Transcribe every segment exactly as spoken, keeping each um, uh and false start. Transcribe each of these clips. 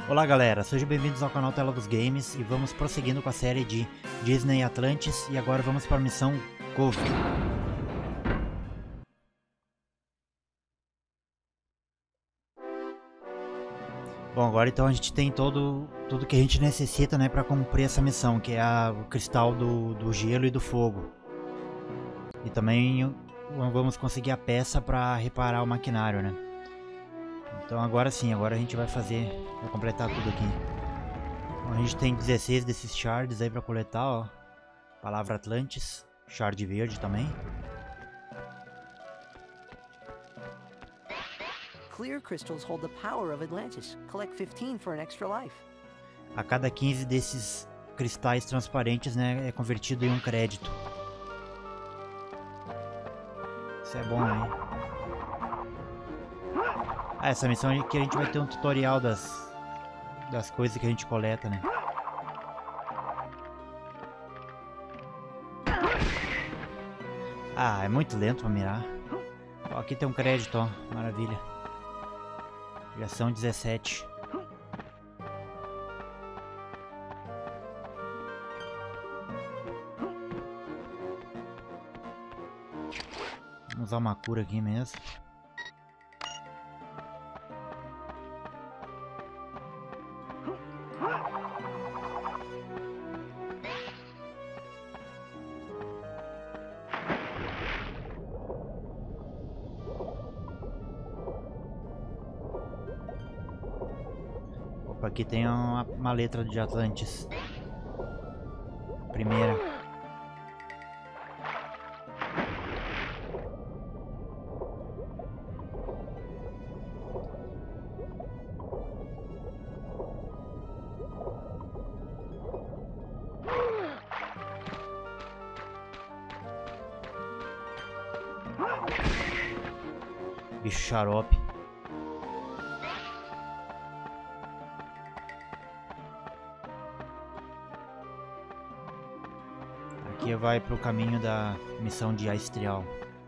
Olá galera, sejam bem-vindos ao canal Tela dos Games e vamos prosseguindo com a série de Disney Atlantis e agora vamos para a missão Cove. Bom, agora então a gente tem todo, tudo que a gente necessita, né, para cumprir essa missão, que é a, o cristal do, do gelo e do fogo. E também vamos conseguir a peça para reparar o maquinário, né. Então agora sim, agora a gente vai fazer, vai completar tudo aqui. Então, a gente tem dezesseis desses shards aí pra coletar, ó. Palavra Atlantis, shard verde também. Clear crystals hold the power of Atlantis. Collect fifteen for an extra life. A cada quinze desses cristais transparentes, né, é convertido em um crédito. Isso é bom, hein? Ah, essa missão aqui a gente vai ter um tutorial das, das coisas que a gente coleta, né? Ah, é muito lento pra mirar. Ó, aqui tem um crédito, ó. Maravilha. Já são dezessete. Vamos usar uma cura aqui mesmo. Aqui tem uma, uma letra de Atlantis. Primeira. Bicho xarope. Aqui vai pro caminho da missão de Aestrial.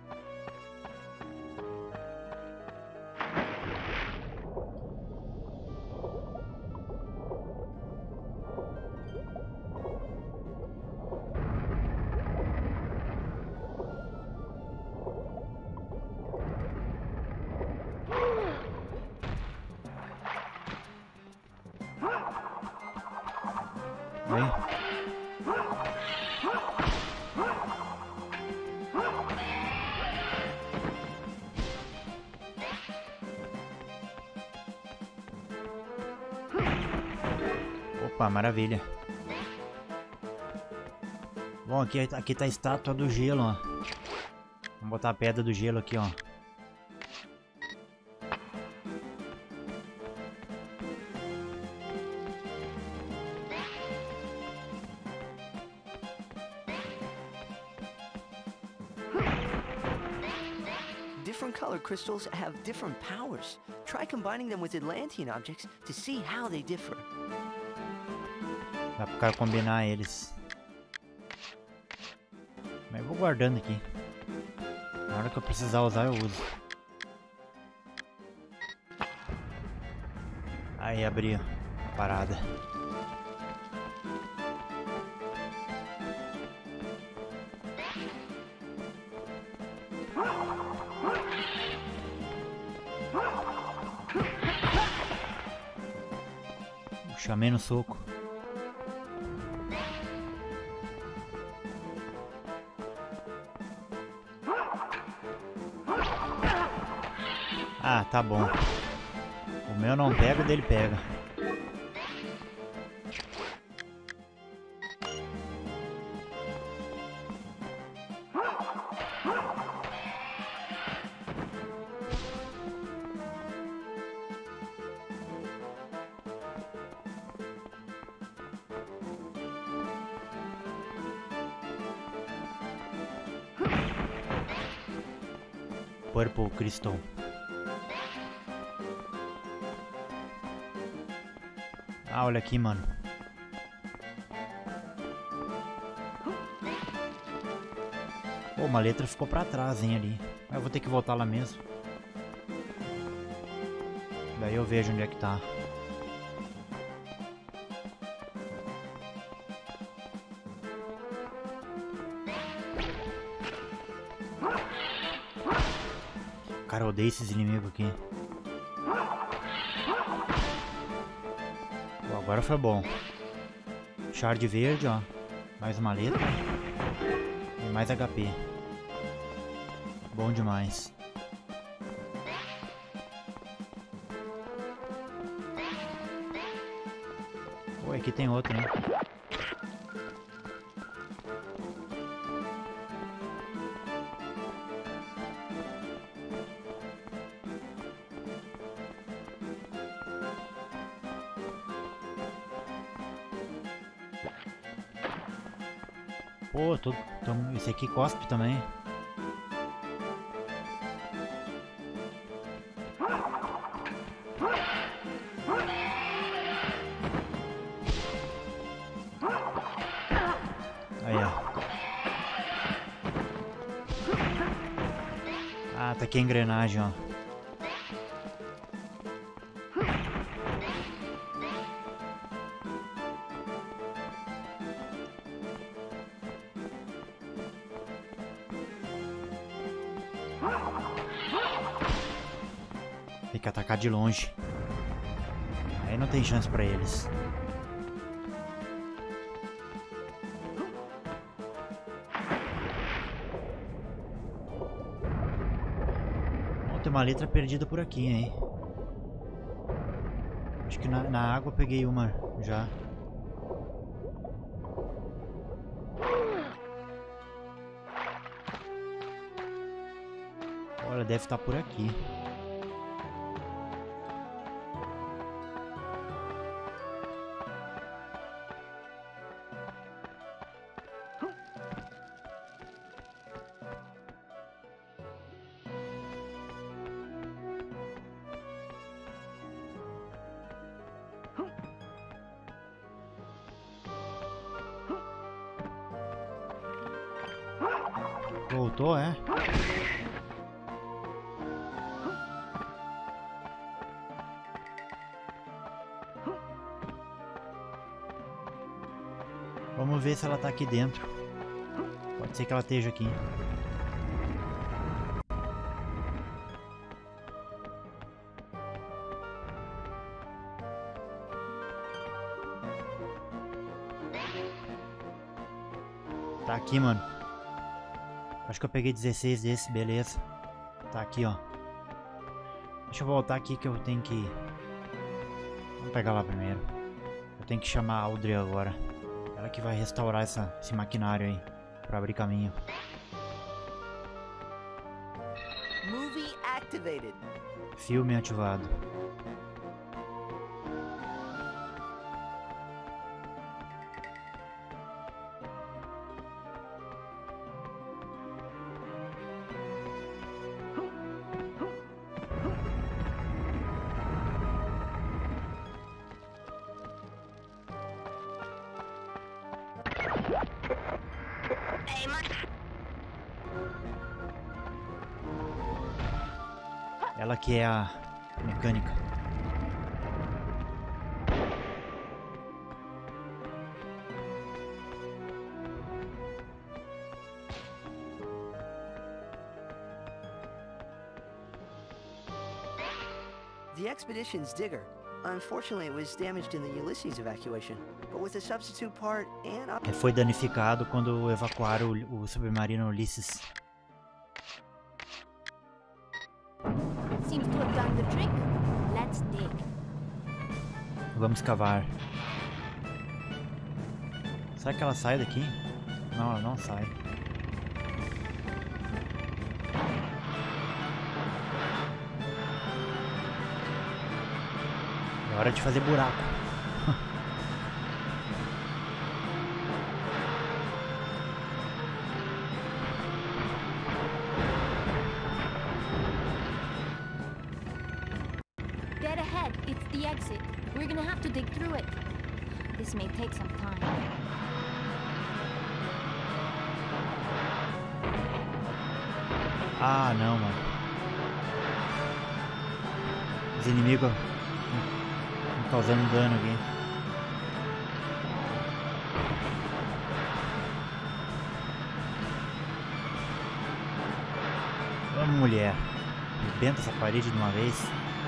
Vem. Opa, maravilha. Bom, aqui, aqui tá a estátua do gelo, ó. Vamos botar a pedra do gelo aqui, ó. Different color crystals have different powers. Try combining them with Atlantean objects to see how they differ. Dá pro cara combinar eles. Mas eu vou guardando aqui. Na hora que eu precisar usar, eu uso. Aí, abriu a parada. Chamei no soco. Ah, tá bom. O meu não pega, o dele pega. Purple Crystal. Ah, olha aqui, mano. Pô, uma letra ficou pra trás, hein, ali. Eu vou ter que voltar lá mesmo. Daí eu vejo onde é que tá. Cara, eu odeio esses inimigos aqui. Pô, agora foi bom. Shard verde, ó. Mais uma letra. E mais H P. Bom demais. Pô, aqui tem outro, né? Pô, tô, tô, esse aqui cospe também. Aí, ó. Ah, tá aqui a engrenagem, ó. Tem que atacar de longe. Aí não tem chance pra eles. Bom, tem uma letra perdida por aqui, hein? Acho que na, na água eu peguei uma já. Olha, deve estar por aqui. Voltou, é? Vamos ver se ela tá aqui dentro. Pode ser que ela esteja aqui. Tá aqui, mano. Acho que eu peguei dezesseis desse, beleza. Tá aqui, ó. Deixa eu voltar aqui que eu tenho que... Vamos pegar lá primeiro. Eu tenho que chamar a Audrey agora. Ela que vai restaurar essa, esse maquinário aí. Pra abrir caminho. Movie activated. Filme ativado. Ela que é a mecânica. The Expedition's digger. Unfortunately, it was damaged in the Ulysses evacuation. But with a substitute part and up... Foi danificado quando evacuaram o, o submarino Ulysses. Seems to have done the trick. Let's dig. Vamos cavar. Será que ela sai daqui? Não, ela não sai. É hora de fazer buraco. Dead ahead, it's the exit. We're gonna have to dig through it. This may take some time. Ah, não, mano. Os inimigos estão causando dano aqui. Vamos, mulher. Arrebenta essa parede de uma vez.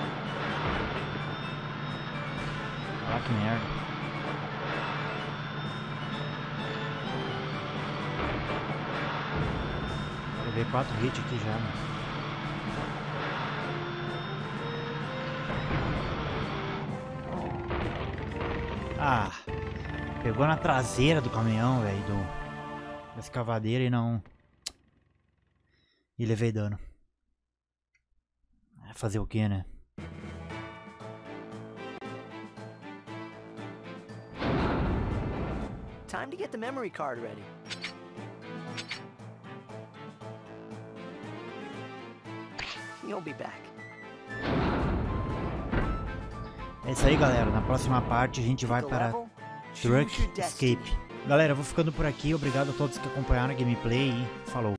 Olha lá que merda. Levei quatro hits aqui já, mano. Ah, pegou na traseira do caminhão, velho, do da escavadeira e não... E levei dano. Fazer o que, né? Time to get the memory card ready. You'll be back. É isso aí, galera. Na próxima parte a gente vai para Truck Escape. Galera, eu vou ficando por aqui. Obrigado a todos que acompanharam a gameplay e falou.